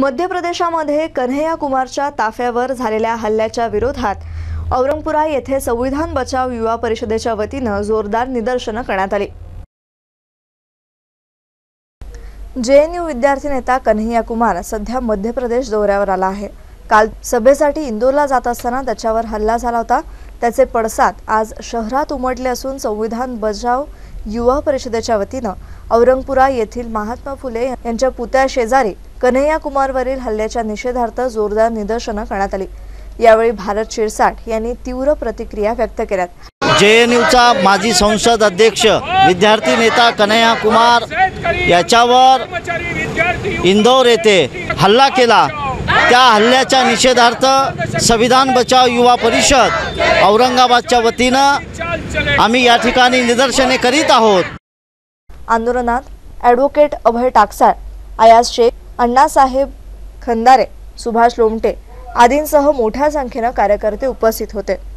मध्य प्रदेशामध्ये कन्हैया कुमारच्या ताफ्यावर झालेल्या हल्ल्याच्या विरोधात औरंगपुरा येथे संविधान बचाव युवा परिषदेच्या वतीने जोरदार निदर्शने करण्यात आली। जेएनयू विद्यार्थी नेता कन्हैया कुमार सध्या मध्य प्रदेश दौऱ्यावर आला आहे। काल सभेसाठी इंदोरला जात असताना त्याच्यावर हल्ला झाला होता। त्याचे पडसाद आज शहरात उमटले असून संविधान बचाव युवा परिषदेच्या वतीने औरंगपुरा येथील महात्मा फुले यांच्या पुतळ्या शेजारी कन्हैया कुमारवरील हल्ल्याच्या निषेधार्थ जोरदार निदर्शने करण्यात आली। यावेळी भारत शिरसाट यांनी तीव्र प्रतिक्रिया व्यक्त केल्या। जेएनयूचा माजी संसद अध्यक्ष विद्यार्थी नेता कन्हैया कुमार याच्यावर इंदोर येथे हल्ला केला। त्या हल्ल्याच्या निषेधार्थ संविधान बचाव युवा परिषद औरंगाबादच्या वतीने आम्ही या ठिकाणी निदर्शने करीत आहोत। आंदोलनात ॲडव्होकेट अभय टाकसाळ, अयाज शेख, अण्णासाहेब खंदारे, सुभाष लोमटे आदींसह मोठ्या संख्येने कार्यकर्ते उपस्थित होते।